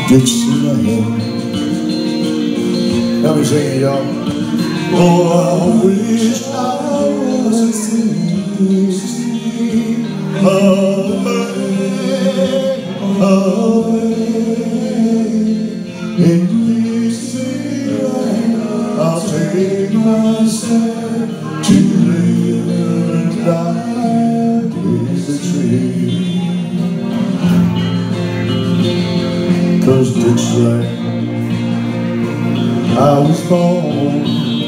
Dixieland. Let me sing it, y'all. Oh, I wish I was 16 away in Dixieland. I'll take myself to live and die with the tree. 'Cause Dixieland, I was born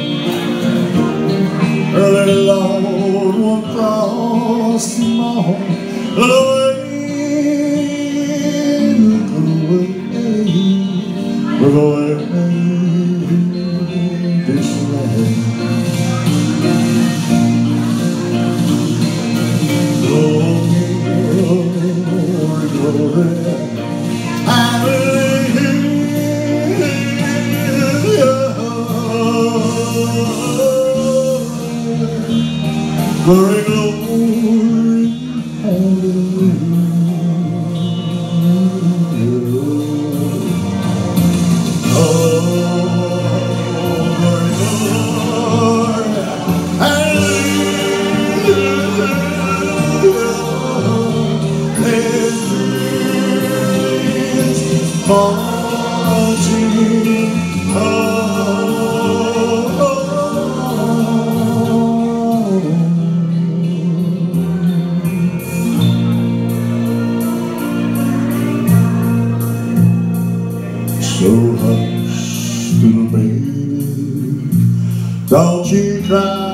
early, Lord, one frosty morn. Look away, Dixieland. Glory, glory, glory, glory, hallelujah. Oh, glory, glory, hallelujah. This is marching So hush, little baby, don't you cry.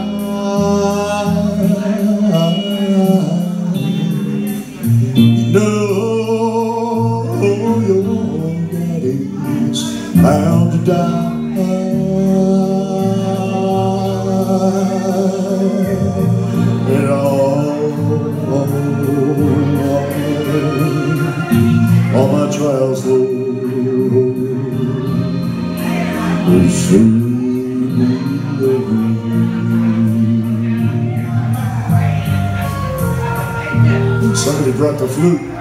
You know your daddy's bound to die. And all my trials, Lord, will soon be over. Somebody brought the flute.